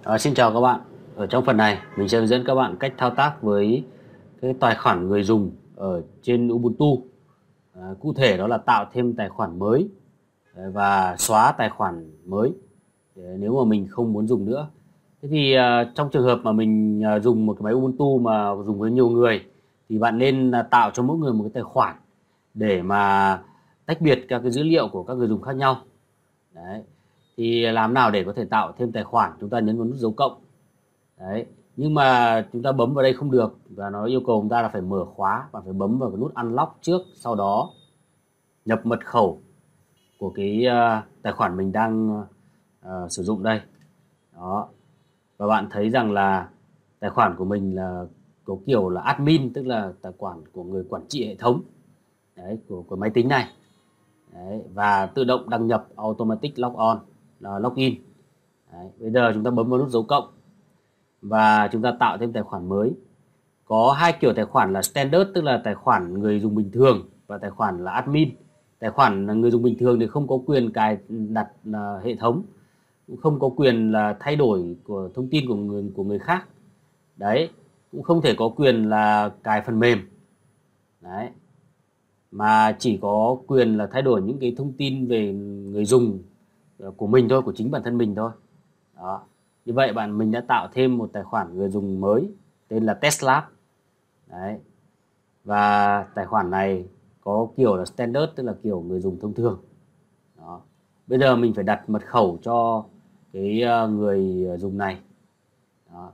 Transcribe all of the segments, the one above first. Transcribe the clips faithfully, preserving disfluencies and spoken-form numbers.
À, xin chào các bạn. Ở trong phần này mình sẽ hướng dẫn các bạn cách thao tác với cái tài khoản người dùng ở trên Ubuntu. À, cụ thể đó là tạo thêm tài khoản mới và xóa tài khoản mới để nếu mà mình không muốn dùng nữa. Thế thì à, trong trường hợp mà mình à, dùng một cái máy Ubuntu mà dùng với nhiều người thì bạn nên à, tạo cho mỗi người một cái tài khoản để mà tách biệt các cái dữ liệu của các người dùng khác nhau. Đấy. Thì làm nào để có thể tạo thêm tài khoản, chúng ta nhấn vào nút dấu cộng. Đấy. Nhưng mà chúng ta bấm vào đây không được và nó yêu cầu chúng ta là phải mở khóa, và phải bấm vào cái nút unlock trước, sau đó nhập mật khẩu của cái uh, tài khoản mình đang uh, sử dụng đây. Đó. Và bạn thấy rằng là tài khoản của mình là có kiểu là admin, tức là tài khoản của người quản trị hệ thống. Đấy, của, của máy tính này. Đấy, và tự động đăng nhập automatic logon, là login. Đấy, bây giờ chúng ta bấm vào nút dấu cộng và chúng ta tạo thêm tài khoản mới. Có hai kiểu tài khoản là standard, tức là tài khoản người dùng bình thường, và tài khoản là admin. Tài khoản người dùng bình thường thì không có quyền cài đặt uh, hệ thống, cũng không có quyền là thay đổi của thông tin của người của người khác. Đấy, cũng không thể có quyền là cài phần mềm. Đấy, mà chỉ có quyền là thay đổi những cái thông tin về người dùng của mình thôi, của chính bản thân mình thôi. Đó. Như vậy bạn mình đã tạo thêm một tài khoản người dùng mới tên là TestLab. Đấy. Và tài khoản này có kiểu là standard, tức là kiểu người dùng thông thường. Đó. Bây giờ mình phải đặt mật khẩu cho cái người dùng này. Đó.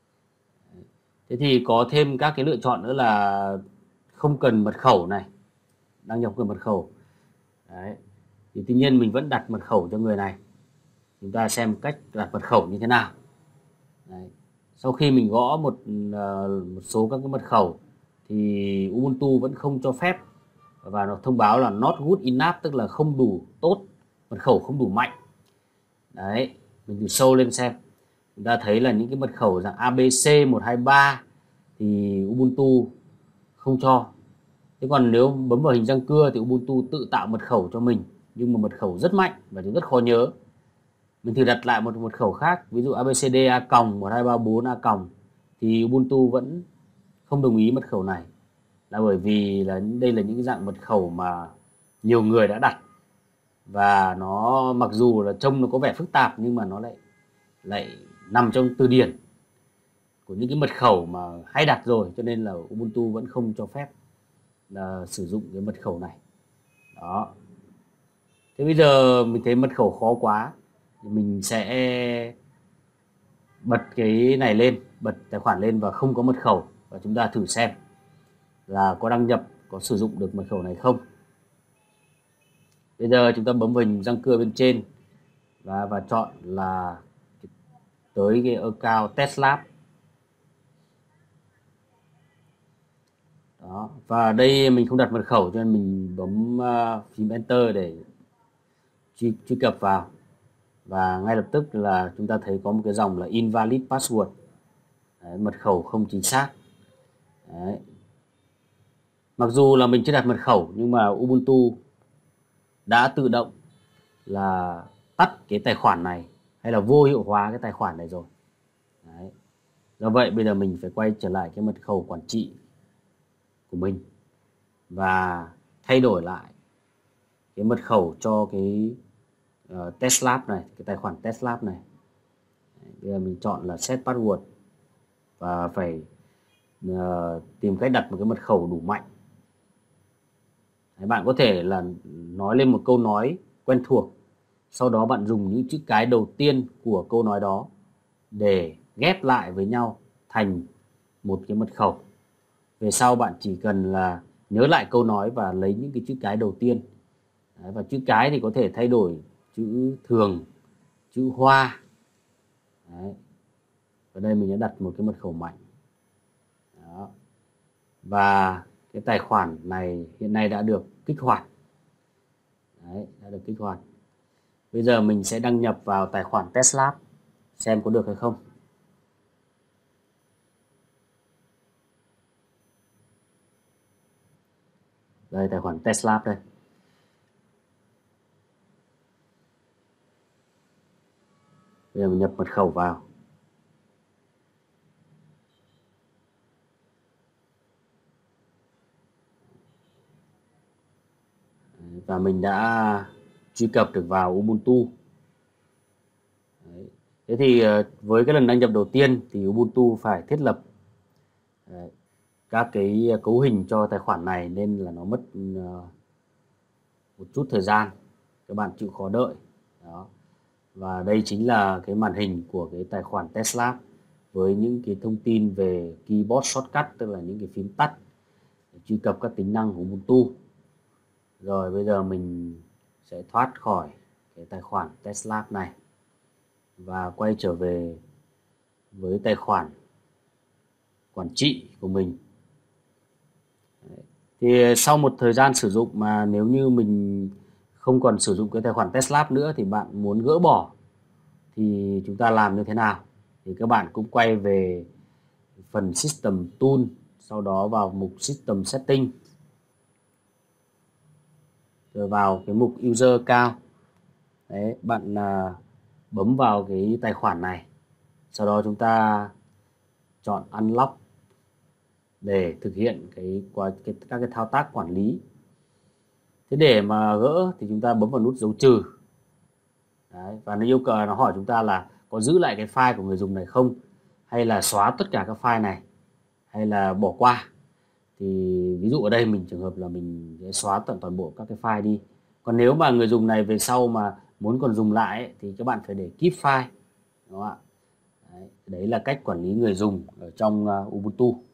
Thế thì có thêm các cái lựa chọn nữa là không cần mật khẩu này, đăng nhập quyền mật khẩu. Đấy. Thì tuy nhiên mình vẫn đặt mật khẩu cho người này. Chúng ta xem cách đặt mật khẩu như thế nào. Đấy. Sau khi mình gõ một, uh, một số các cái mật khẩu thì Ubuntu vẫn không cho phép, và nó thông báo là not good enough, tức là không đủ tốt, mật khẩu không đủ mạnh. Đấy, mình thử sâu lên xem. Chúng ta thấy là những cái mật khẩu dạng a bê xê một hai ba thì Ubuntu không cho. Thế còn nếu bấm vào hình răng cưa thì Ubuntu tự tạo mật khẩu cho mình, nhưng mà mật khẩu rất mạnh và rất khó nhớ. Mình thử đặt lại một mật khẩu khác, ví dụ a bê xê đê a còng một hai ba bốn a còng, thì Ubuntu vẫn không đồng ý mật khẩu này, là bởi vì là đây là những dạng mật khẩu mà nhiều người đã đặt, và nó mặc dù là trông nó có vẻ phức tạp nhưng mà nó lại lại nằm trong từ điển của những cái mật khẩu mà hay đặt rồi, cho nên là Ubuntu vẫn không cho phép là sử dụng cái mật khẩu này. Đó. Thế bây giờ mình thấy mật khẩu khó quá thì mình sẽ bật cái này lên, bật tài khoản lên và không có mật khẩu, và chúng ta thử xem là có đăng nhập, có sử dụng được mật khẩu này không. Bây giờ chúng ta bấm vào hình răng cưa bên trên và và chọn là tới cái account TestLab. Đó, và đây mình không đặt mật khẩu cho nên mình bấm uh, phím Enter để truy, truy cập vào, và ngay lập tức là chúng ta thấy có một cái dòng là invalid password. Đấy, mật khẩu không chính xác. Đấy. Mặc dù là mình chưa đặt mật khẩu nhưng mà Ubuntu đã tự động là tắt cái tài khoản này, hay là vô hiệu hóa cái tài khoản này rồi. Đấy. Do vậy bây giờ mình phải quay trở lại cái mật khẩu quản trị của mình và thay đổi lại cái mật khẩu cho cái uh, TestLab này, cái tài khoản TestLab này. Đấy. Bây giờ mình chọn là set password và phải uh, tìm cách đặt một cái mật khẩu đủ mạnh. Đấy, bạn có thể là nói lên một câu nói quen thuộc, sau đó bạn dùng những chữ cái đầu tiên của câu nói đó để ghép lại với nhau thành một cái mật khẩu. Về sau bạn chỉ cần là nhớ lại câu nói và lấy những cái chữ cái đầu tiên. Đấy, và chữ cái thì có thể thay đổi chữ thường, chữ hoa. Đấy. Ở đây mình đã đặt một cái mật khẩu mạnh. Đó. Và cái tài khoản này hiện nay đã được kích hoạt. Đấy, đã được kích hoạt. Bây giờ mình sẽ đăng nhập vào tài khoản TestLab xem có được hay không. Đây, tài khoản TestLab đây. Bây giờ mình nhập mật khẩu vào và mình đã truy cập được vào Ubuntu. Đấy. Thế thì với cái lần đăng nhập đầu tiên thì Ubuntu phải thiết lập Đấy. các cái cấu hình cho tài khoản này, nên là nó mất một chút thời gian, các bạn chịu khó đợi. Đó. Và đây chính là cái màn hình của cái tài khoản TestLab với những cái thông tin về keyboard shortcut, tức là những cái phím tắt để truy cập các tính năng của Ubuntu. Rồi bây giờ mình sẽ thoát khỏi cái tài khoản TestLab này và quay trở về với tài khoản quản trị của mình. Đấy. Thì sau một thời gian sử dụng mà nếu như mình không còn sử dụng cái tài khoản TestLab nữa thì bạn muốn gỡ bỏ thì chúng ta làm như thế nào? Thì các bạn cũng quay về phần System Tool, sau đó vào mục System Setting, rồi vào cái mục User Account. Đấy, bạn à, bấm vào cái tài khoản này, sau đó chúng ta chọn Unlock để thực hiện cái, qua cái các cái thao tác quản lý. Thế để mà gỡ thì chúng ta bấm vào nút dấu trừ. Đấy, và nó yêu cầu, nó hỏi chúng ta là có giữ lại cái file của người dùng này không, hay là xóa tất cả các file này, hay là bỏ qua. Thì ví dụ ở đây mình trường hợp là mình sẽ xóa toàn toàn bộ các cái file đi. Còn nếu mà người dùng này về sau mà muốn còn dùng lại ấy, thì các bạn phải để keep file. Đúng không ạ? Đấy, đấy là cách quản lý người dùng ở trong uh, Ubuntu.